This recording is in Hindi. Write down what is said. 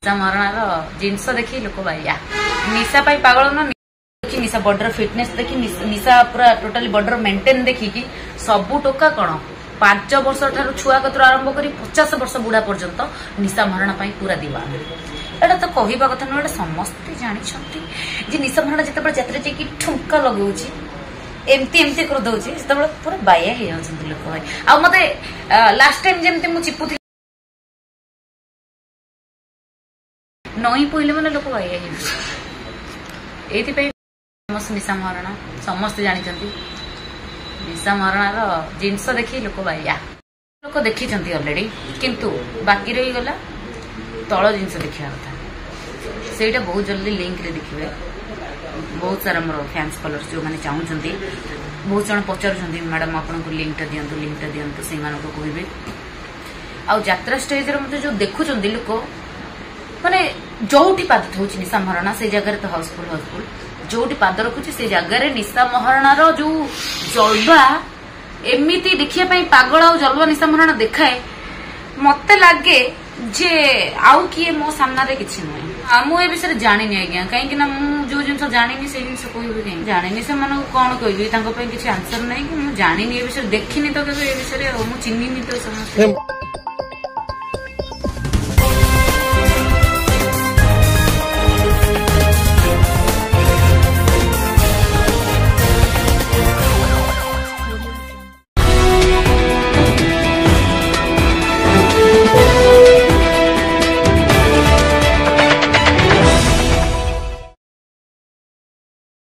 निशा मरणार जिनस देखी लोक बाया निशा पागल न निशा बॉडर फिटनेस देखी निशा पूरा टोटाली बॉडर मेंटेन देखिकी सबू टोका कौन 5 वर्ष ठार छुआ कतरू आरंभ कर 50 वर्ष बुढ़ा पर्यंत निशा मरण पूरा दीवाना एटा तो कहवा कथा नुह समस्ते जानते निशा मरण जिते जात्रा जाकि ठुंका लगे एमती एमती कर दौर से पूरा बाया हो जाती लोक भाई आ मत लास्ट टाइम जमी मुझे चिपुथी नई पहले मैंने लोक बाया ये निशा महारणा समस्ते जानते निशा महारणार जिनस देखी लोक बाया लोक देखी अलरेडी किंतु बाकी रही गला तल जिनस देखा कथा से बहुत जल्दी लिंक रे देखिए बहुत सारा मोर फैंस फॉलोअर्स जो मैंने चाहते बहुत जन पचार मैडम आपको लिंकटा दिंतु से कहे आ यात्रा स्टेज जो देखुं लोक माने जोटी पाद थोच निशा महारणा से जगह तो हाउसफुल जोटी पाद रखुची से जगार निशा महारणार जो जलवा एमती देखापी पागल आ जलवा निशा महारणा देखाए मत लगे जे आउ किए मो सामने किसी नुहे मुझे विषय जानी आज्ञा कहीं जो जिन जानी से जिन कह जानी से कौन कह किसी आंसर ना कि मुझे जानी ए विषय देखनी तो ये विषय मुझे चिन्हनी तो समस्त